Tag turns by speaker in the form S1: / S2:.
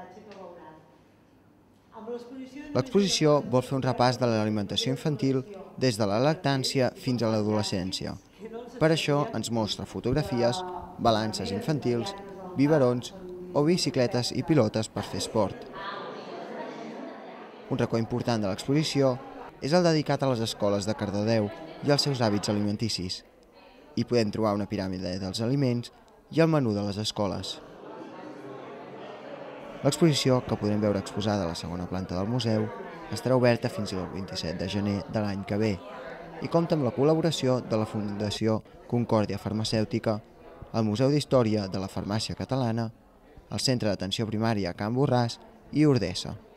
S1: L'exposició vol fer un repàs de l'alimentació infantil des de la lactància fins a l'adolescència. Per això ens mostra fotografies, balances infantils, biberons o bicicletes i pilotes per fer esport. Un racó important de l'exposició és el dedicat a les escoles de Cardedeu i als seus hàbits alimenticis. Hi podem trobar una piràmide dels aliments i el menú de les escoles. L'exposició, que podrem veure exposada a la segona planta del museu, estarà oberta fins al 27 de gener de l'any que ve i compta amb la col·laboració de la Fundació Concòrdia Farmacèutica, el Museu d'Història de la Farmàcia Catalana, el Centre d'Atenció Primària Can Borràs i Ordesa.